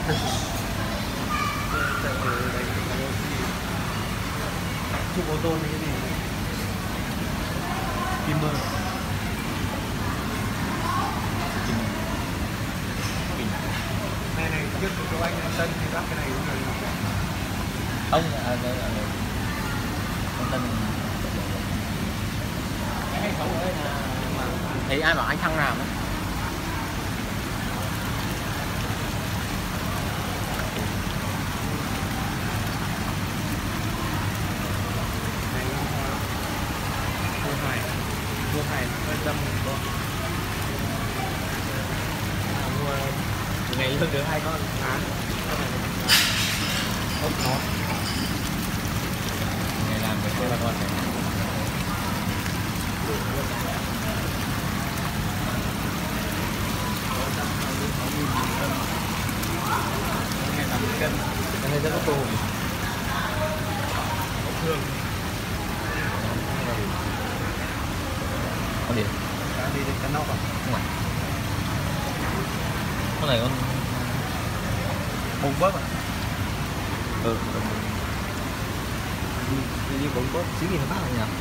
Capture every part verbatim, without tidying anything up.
Chạy từ đánh chụp ô tô này cái gì Kimmer này này trước chỗ anh Tân thì bắt cái này đúng rồi không à, đây là con Tân cái hệ thống ở đây là thấy ai bảo anh thăng làm đấy. mua hải quan tâm có mua ngày lương được hai con tháng ốc nó Ngày làm với tôi là con này ngày làm cân cái này rất có tù ốc thương con gì cá đi đến cá nóc à không phải con này con bông bớp à ừ như như bóng bớt xí gì nó bác là nhỉ.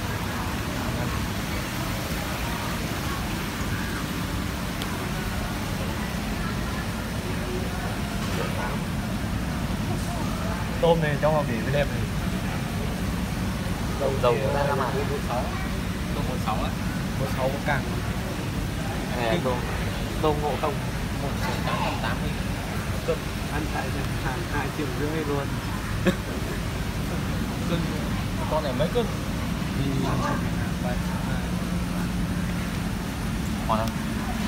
tôm này cho vào nghỉ với đẹp này dầu dầu của ta là mà một sáu tôm một sáu á một sáu có càng này tôm tôm ngộ không một tám trăm tám mươi cân ăn tại hàng hai triệu rưỡi luôn cân con này mấy cân thì còn không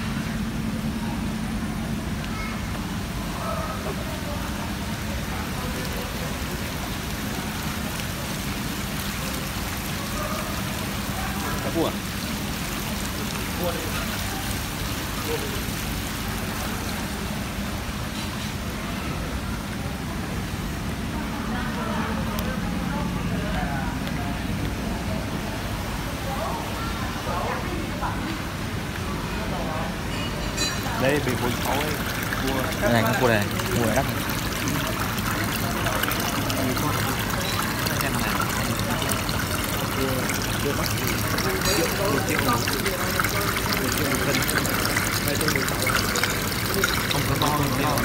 cá cua cua đi đây bị bốn sáu ấy cua cái này con cua này cua này đắt này. xem nào cua cua bắt thì triệu một triệu một triệu một cân đây tôi được không có to hơn đâu